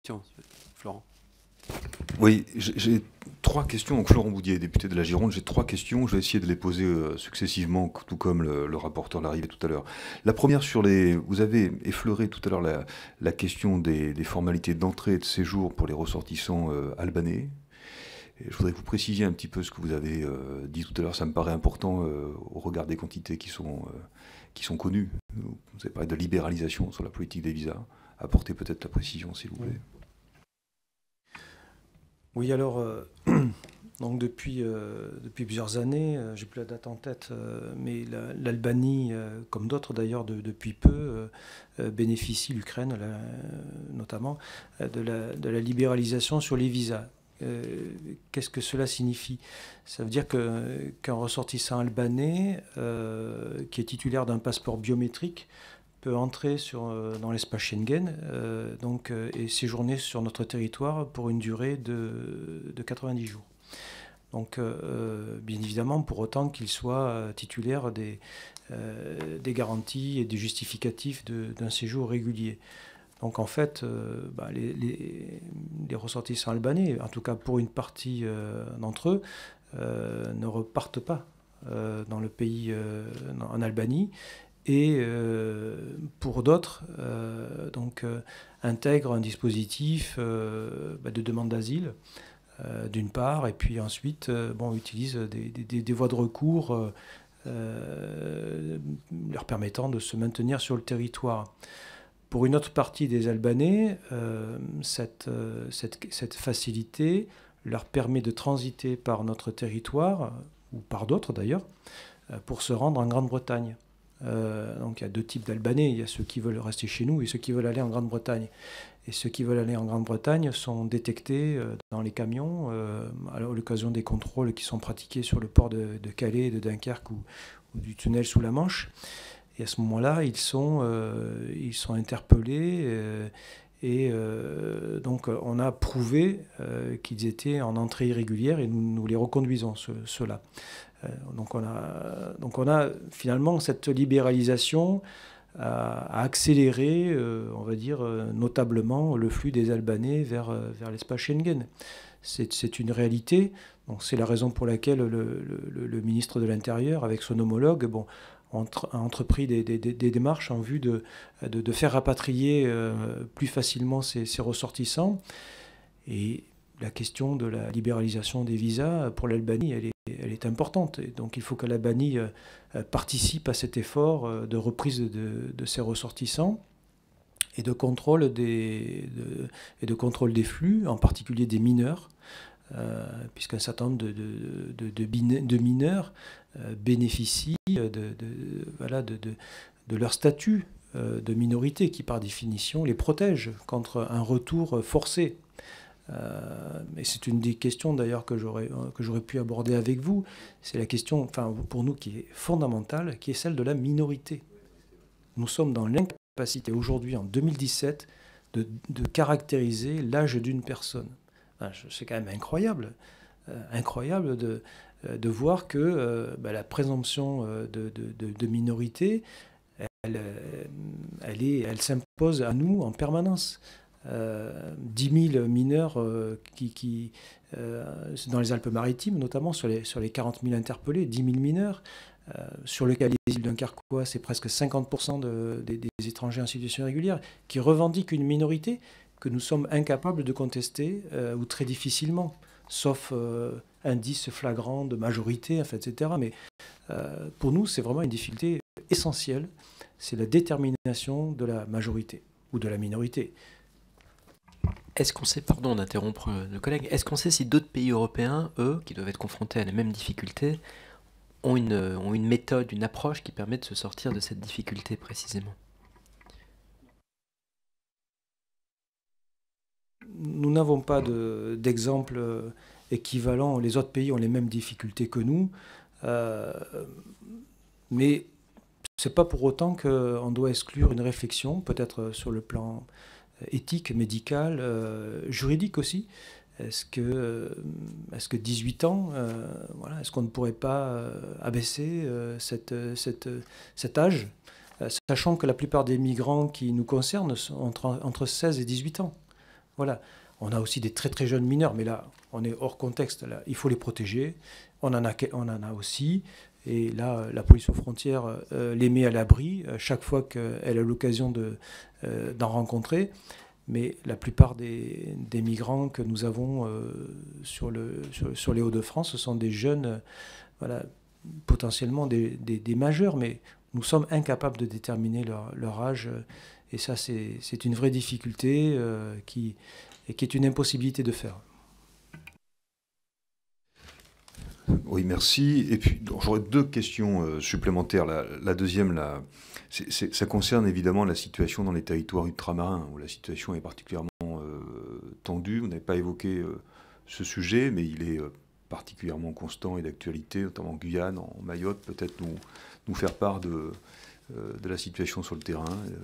Tiens, Florent. Oui, j'ai trois questions. Donc, Florent Boudier, député de la Gironde, j'ai trois questions. Je vais essayer de les poser successivement, tout comme le rapporteur l'arrivée tout à l'heure. La première sur les... Vous avez effleuré tout à l'heure la question des formalités d'entrée et de séjour pour les ressortissants albanais. Et je voudrais que vous précisiez un petit peu ce que vous avez dit tout à l'heure. Ça me paraît important au regard des quantités qui sont connues. Vous avez parlé de libéralisation sur la politique des visas. Apportez peut-être la précision, s'il vous plaît. Oui, alors, donc depuis plusieurs années, j'ai plus la date en tête, mais l'Albanie, comme d'autres d'ailleurs depuis peu, bénéficie, l'Ukraine notamment, de la libéralisation sur les visas. Qu'est-ce que cela signifie? Ça veut dire qu'un ressortissant albanais qui est titulaire d'un passeport biométrique peut entrer dans l'espace Schengen et séjourner sur notre territoire pour une durée de 90 jours. Donc, bien évidemment, pour autant qu'il soit titulaire des garanties et des justificatifs d'un séjour régulier. Donc, en fait, les ressortissants albanais, en tout cas pour une partie d'entre eux, ne repartent pas dans le pays, en Albanie. Et pour d'autres, intègrent un dispositif de demande d'asile, d'une part, et puis ensuite utilisent des voies de recours leur permettant de se maintenir sur le territoire. Pour une autre partie des Albanais, cette facilité leur permet de transiter par notre territoire, ou par d'autres d'ailleurs, pour se rendre en Grande-Bretagne. Donc il y a deux types d'Albanais, il y a ceux qui veulent rester chez nous et ceux qui veulent aller en Grande-Bretagne. Et ceux qui veulent aller en Grande-Bretagne sont détectés dans les camions à l'occasion des contrôles qui sont pratiqués sur le port de Calais, de Dunkerque ou du tunnel sous la Manche. Et à ce moment-là, ils sont interpellés donc on a prouvé qu'ils étaient en entrée irrégulière et nous les reconduisons, ceux-là. Donc on a finalement cette libéralisation a accéléré, on va dire, notablement le flux des Albanais vers l'espace Schengen. C'est une réalité. Donc c'est la raison pour laquelle le ministre de l'Intérieur, avec son homologue, a entrepris des démarches en vue de faire rapatrier plus facilement ces ressortissants. Et la question de la libéralisation des visas pour l'Albanie, elle est importante. Et donc il faut que l'Albanie participe à cet effort de reprise de ses ressortissants et de contrôle des flux, en particulier des mineurs, puisqu'un certain nombre de mineurs bénéficient de leur statut de minorité qui, par définition, les protège contre un retour forcé. Et c'est une des questions d'ailleurs que j'aurais pu aborder avec vous. C'est la question, pour nous, qui est fondamentale, qui est celle de la minorité. Nous sommes dans l'incapacité aujourd'hui, en 2017, de caractériser l'âge d'une personne. C'est quand même incroyable de voir que la présomption de minorité, elle s'impose à nous en permanence. 10 000 mineurs dans les Alpes-Maritimes, notamment sur les 40 000 interpellés, 10 000 mineurs. Sur le cas des îles dunkerquois, c'est presque 50% des étrangers en situation irrégulière qui revendiquent une minorité que nous sommes incapables de contester ou très difficilement, sauf indice flagrant de majorité, etc. Mais pour nous, c'est vraiment une difficulté essentielle, c'est la détermination de la majorité ou de la minorité. Est-ce qu'on sait, pardon d'interrompre nos collègues, est-ce qu'on sait si d'autres pays européens, eux, qui doivent être confrontés à les mêmes difficultés, ont une méthode, une approche qui permet de se sortir de cette difficulté précisément? Nous n'avons pas d'exemple équivalent. Les autres pays ont les mêmes difficultés que nous. Mais ce n'est pas pour autant qu'on doit exclure une réflexion, peut-être sur le plan éthique, médical, juridique aussi. Est-ce que 18 ans, est-ce qu'on ne pourrait pas abaisser cet âge, sachant que la plupart des migrants qui nous concernent sont entre 16 et 18 ans. Voilà. On a aussi des très très jeunes mineurs, mais là, on est hors contexte. Là, il faut les protéger. On en a aussi. Et là, la police aux frontières les met à l'abri chaque fois qu'elle a l'occasion d'en rencontrer. Mais la plupart des migrants que nous avons sur les Hauts-de-France, ce sont des jeunes, voilà, potentiellement des majeurs, mais nous sommes incapables de déterminer leur âge. Et ça, c'est une vraie difficulté qui est une impossibilité de faire. Oui, merci. Et puis, j'aurais deux questions supplémentaires. La deuxième, ça concerne évidemment la situation dans les territoires ultramarins, où la situation est particulièrement tendue. Vous n'avez pas évoqué ce sujet, mais il est particulièrement constant et d'actualité, notamment en Guyane, en Mayotte. Peut-être nous faire part de la situation sur le terrain.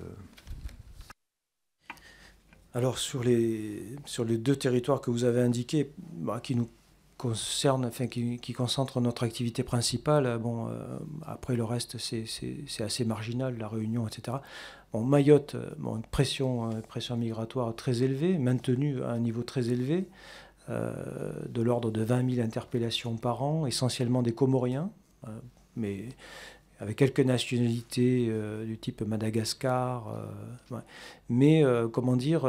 Alors, sur les deux territoires que vous avez indiqués, qui nous concerne, enfin, qui concentre notre activité principale. Bon, après le reste, c'est assez marginal, la Réunion, etc. Bon, Mayotte, bon, une pression migratoire très élevée, maintenue à un niveau très élevé, de l'ordre de 20 000 interpellations par an, essentiellement des Comoriens, mais avec quelques nationalités du type Madagascar, ouais. Mais comment dire,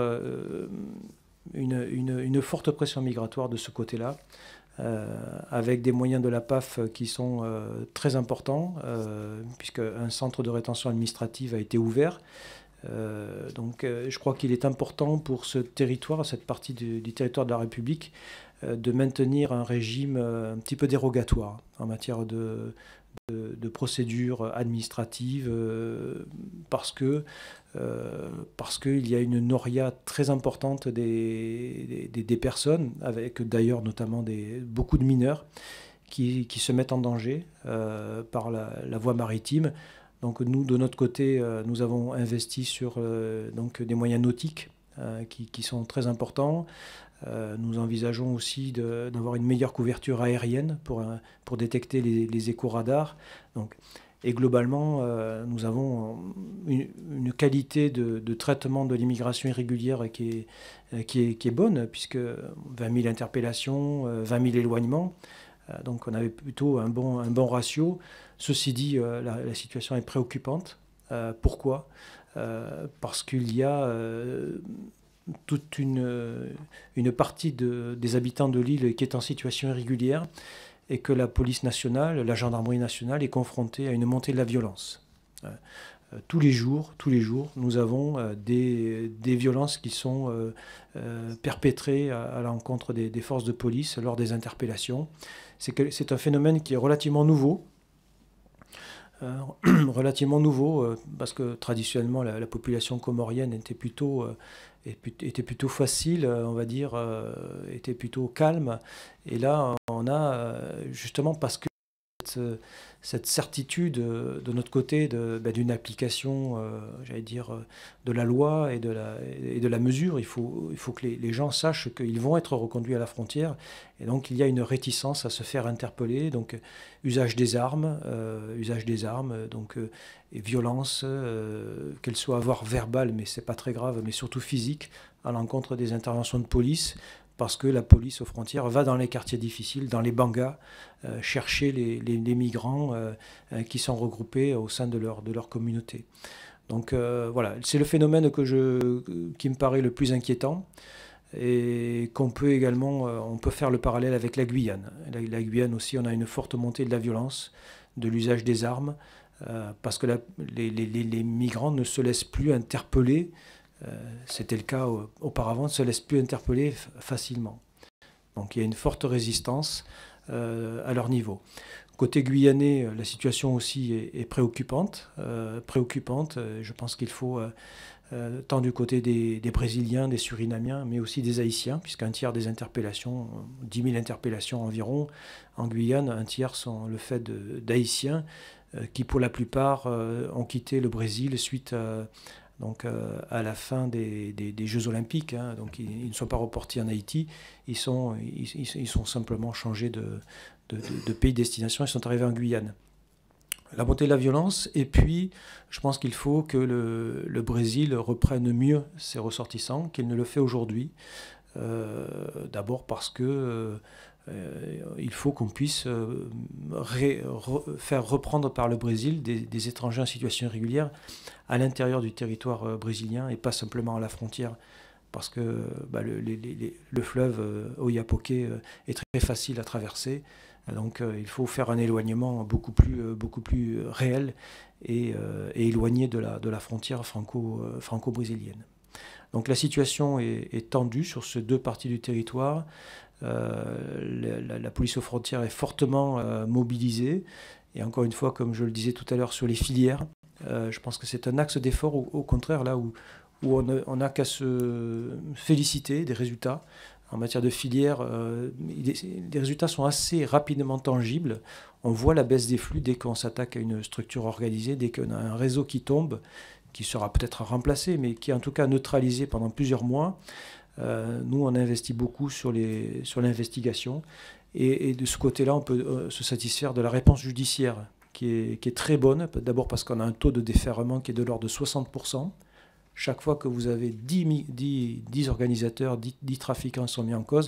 une forte pression migratoire de ce côté-là, avec des moyens de la PAF qui sont très importants, puisque un centre de rétention administrative a été ouvert. Donc je crois qu'il est important pour ce territoire, cette partie du territoire de la République, de maintenir un régime un petit peu dérogatoire en matière de procédures administratives, parce qu'il y a une noria très importante des personnes, avec d'ailleurs notamment beaucoup de mineurs qui se mettent en danger par la voie maritime. Donc nous, de notre côté, nous avons investi sur donc des moyens nautiques qui sont très importants. Nous envisageons aussi d'avoir une meilleure couverture aérienne pour détecter les éco-radars. Donc, et globalement, nous avons une qualité de traitement de l'immigration irrégulière qui est bonne, puisque 20 000 interpellations, 20 000 éloignements. Donc on avait plutôt un bon ratio. Ceci dit, la situation est préoccupante. Pourquoi ? Parce qu'il y a toute une partie des habitants de l'île qui est en situation irrégulière, et que la police nationale, la gendarmerie nationale est confrontée à une montée de la violence. Tous les jours, nous avons des violences qui sont perpétrées à l'encontre des forces de police lors des interpellations. C'est un phénomène qui est relativement nouveau, parce que traditionnellement la population comorienne était plutôt facile, on va dire, était plutôt calme. Et là, on a, justement parce que cette certitude de notre côté d'une application, j'allais dire, de la loi et de la mesure, il faut que les gens sachent qu'ils vont être reconduits à la frontière. Et donc il y a une réticence à se faire interpeller. Donc usage des armes, donc et violence, qu'elle soit voire verbale, mais c'est pas très grave, mais surtout physique, à l'encontre des interventions de police. Parce que la police aux frontières va dans les quartiers difficiles, dans les bangas, chercher les migrants qui sont regroupés au sein de leur communauté. Donc voilà, c'est le phénomène qui me paraît le plus inquiétant, et qu'on peut également, on peut faire le parallèle avec la Guyane. La Guyane aussi, on a une forte montée de la violence, de l'usage des armes, parce que les migrants ne se laissent plus interpeller. C'était le cas auparavant, ne se laisse plus interpeller facilement. Donc il y a une forte résistance à leur niveau. Côté guyanais, la situation aussi est préoccupante. Je pense qu'il faut, tant du côté des Brésiliens, des Surinamiens, mais aussi des Haïtiens, puisqu'un tiers des interpellations, 10 000 interpellations environ, en Guyane, un tiers sont le fait d'Haïtiens qui pour la plupart ont quitté le Brésil suite à la fin des Jeux Olympiques, hein. Donc ils ne sont pas reportés en Haïti, ils sont simplement changés de pays de destination, ils sont arrivés en Guyane. la montée de la violence, et puis je pense qu'il faut que le Brésil reprenne mieux ses ressortissants qu'il ne le fait aujourd'hui. D'abord parce que il faut qu'on puisse faire reprendre par le Brésil des étrangers en situation irrégulière à l'intérieur du territoire brésilien et pas simplement à la frontière, parce que le fleuve Oiapoque est très facile à traverser. Donc il faut faire un éloignement beaucoup plus réel et éloigné de la frontière franco-brésilienne. Donc la situation est tendue sur ces deux parties du territoire. La police aux frontières est fortement mobilisée. Et encore une fois, comme je le disais tout à l'heure, sur les filières, je pense que c'est un axe d'effort, au contraire, là où on n'a qu'à se féliciter des résultats. En matière de filière, les résultats sont assez rapidement tangibles. On voit la baisse des flux dès qu'on s'attaque à une structure organisée, dès qu'on a un réseau qui tombe, qui sera peut-être remplacé, mais qui est en tout cas neutralisé pendant plusieurs mois. Nous, on investit beaucoup sur l'investigation. Et de ce côté-là, on peut se satisfaire de la réponse judiciaire, qui est très bonne. D'abord parce qu'on a un taux de déferrement qui est de l'ordre de 60%. Chaque fois que vous avez 10 organisateurs, 10 trafiquants sont mis en cause,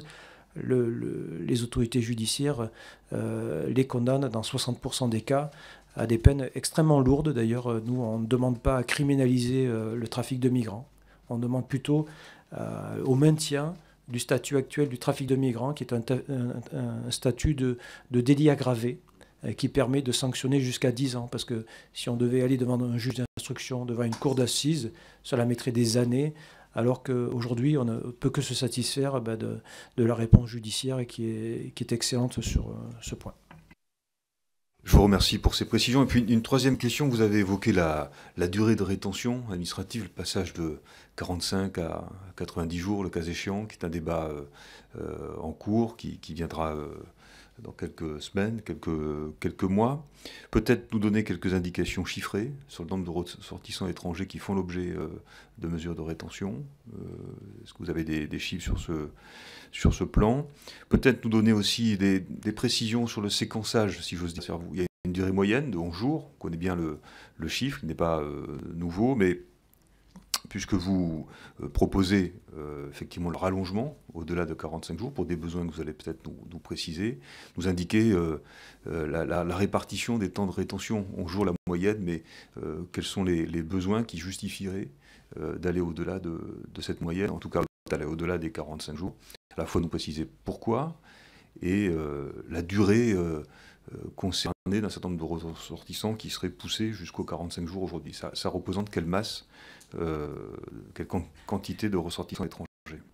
les autorités judiciaires les condamnent dans 60% des cas à des peines extrêmement lourdes. D'ailleurs, nous, on ne demande pas à criminaliser le trafic de migrants. On demande plutôt au maintien du statut actuel du trafic de migrants, qui est un statut de délit aggravé, qui permet de sanctionner jusqu'à 10 ans. Parce que si on devait aller devant un juge d'instruction, devant une cour d'assises, cela mettrait des années, alors qu'aujourd'hui, on ne peut que se satisfaire de la réponse judiciaire et qui est excellente sur ce point. Je vous remercie pour ces précisions. Et puis une troisième question, vous avez évoqué la durée de rétention administrative, le passage de 45 à 90 jours, le cas échéant, qui est un débat en cours, qui viendra dans quelques semaines, quelques mois. Peut-être nous donner quelques indications chiffrées sur le nombre de ressortissants étrangers qui font l'objet de mesures de rétention. Est-ce que vous avez des chiffres sur ce plan? Peut-être nous donner aussi des précisions sur le séquençage, si j'ose dire. Il y a une durée moyenne de 11 jours. On connaît bien le chiffre, il n'est pas nouveau, mais puisque vous proposez effectivement le rallongement au-delà de 45 jours pour des besoins que vous allez peut-être nous préciser, nous indiquer la répartition des temps de rétention, 11 jours la moyenne, mais quels sont les besoins qui justifieraient d'aller au-delà de cette moyenne, en tout cas d'aller au-delà des 45 jours. À la fois nous préciser pourquoi et la durée concernée d'un certain nombre de ressortissants qui seraient poussés jusqu'aux 45 jours aujourd'hui. Ça représente quelle masse, quelle quantité de ressortissants étrangers?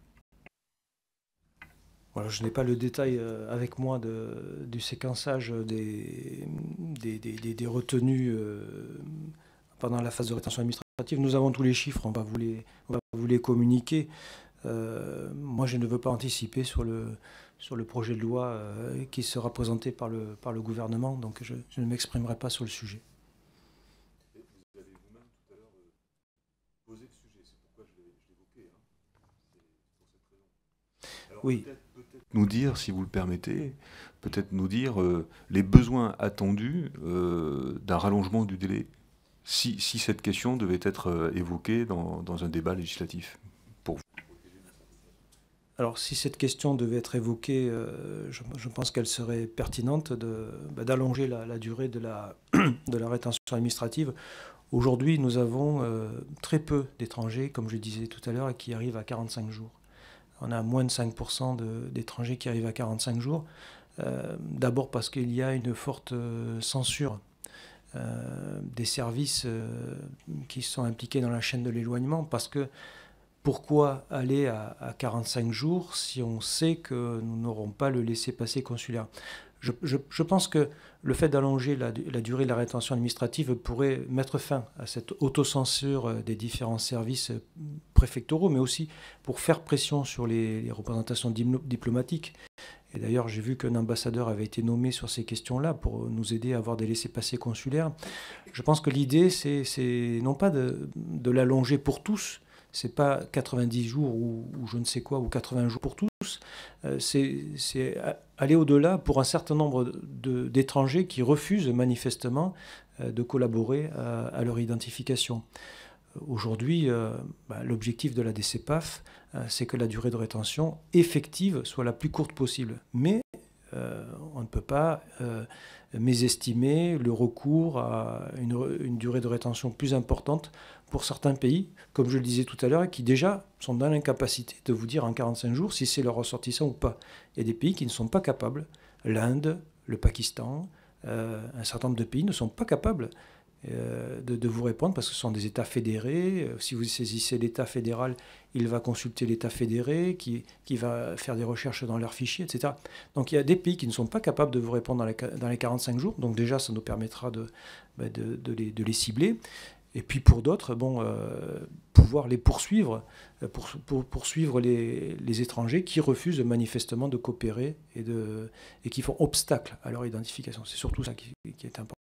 Voilà, je n'ai pas le détail avec moi du séquençage des retenues pendant la phase de rétention administrative. Nous avons tous les chiffres, on va vous les communiquer. Moi, je ne veux pas anticiper sur le projet de loi qui sera présenté par le gouvernement, donc je ne m'exprimerai pas sur le sujet. Vous avez vous-même tout à l'heure posé le sujet, c'est pourquoi je l'évoquais. C'est pour cette raison. Alors, oui. Peut-être nous dire, si vous le permettez, les besoins attendus d'un rallongement du délai, si cette question devait être évoquée dans un débat législatif. Alors, si cette question devait être évoquée, je pense qu'elle serait pertinente d'allonger la durée de la rétention administrative. Aujourd'hui, nous avons très peu d'étrangers, comme je le disais tout à l'heure, qui arrivent à 45 jours. On a moins de 5% d'étrangers qui arrivent à 45 jours. D'abord parce qu'il y a une forte censure des services qui sont impliqués dans la chaîne de l'éloignement, parce que pourquoi aller à 45 jours si on sait que nous n'aurons pas le laissez-passer consulaire? Je pense que le fait d'allonger la durée de la rétention administrative pourrait mettre fin à cette autocensure des différents services préfectoraux, mais aussi pour faire pression sur les représentations diplomatiques. Et d'ailleurs, j'ai vu qu'un ambassadeur avait été nommé sur ces questions-là pour nous aider à avoir des laissez-passer consulaires. Je pense que l'idée, c'est non pas de l'allonger pour tous, c'est pas 90 jours ou je ne sais quoi, ou 80 jours pour tous, c'est aller au-delà pour un certain nombre d'étrangers qui refusent manifestement de collaborer à leur identification. Aujourd'hui, l'objectif de la DCPAF, c'est que la durée de rétention effective soit la plus courte possible. Mais on ne peut pas mésestimer le recours à une durée de rétention plus importante pour certains pays, comme je le disais tout à l'heure, qui déjà sont dans l'incapacité de vous dire en 45 jours si c'est leur ressortissant ou pas. Il y a des pays qui ne sont pas capables. L'Inde, le Pakistan, un certain nombre de pays ne sont pas capables de vous répondre parce que ce sont des États fédérés. Si vous saisissez l'État fédéral, il va consulter l'État fédéré qui va faire des recherches dans leurs fichiers, etc. Donc il y a des pays qui ne sont pas capables de vous répondre dans les 45 jours. Donc déjà, ça nous permettra de les cibler. Et puis pour d'autres, pouvoir les poursuivre, poursuivre les étrangers qui refusent manifestement de coopérer et qui font obstacle à leur identification. C'est surtout ça qui est important.